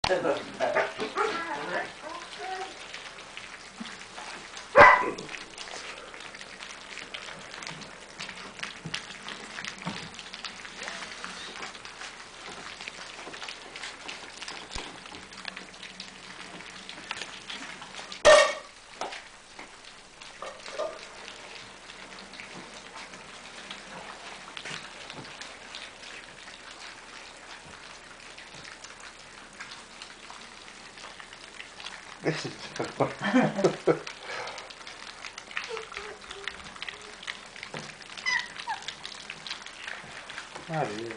This is oh dear.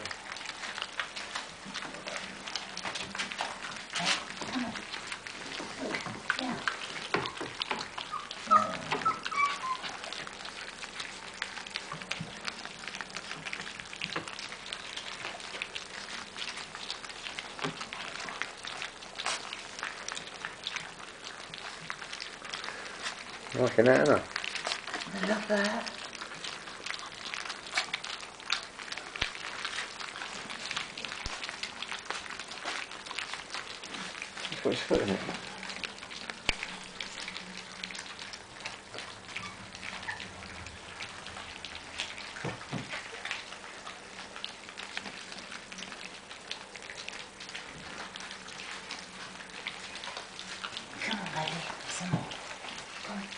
Liking that, isn't it? I love that. He's got his foot in it. Come on, baby. Some more. Come on.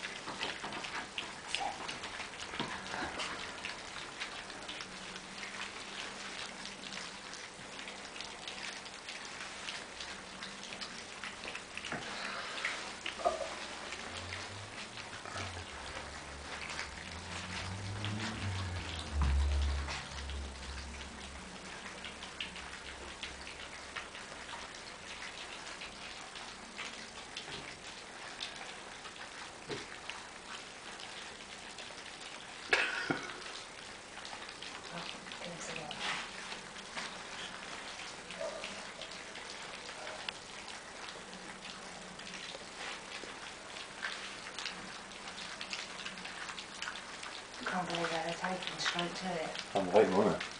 I can't believe that they're taking straight to it. Unbelievable, isn't it?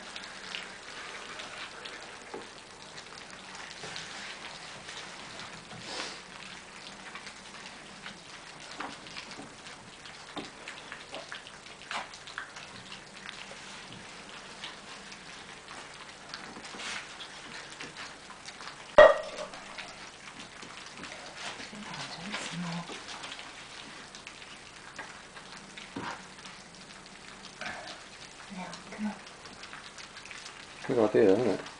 Come on. Good idea, isn't it?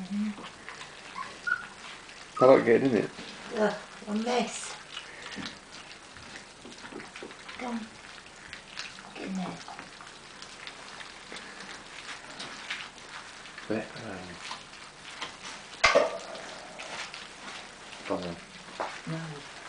I like getting in it. Ugh, a mess. Go on. Get in there. Bit, No.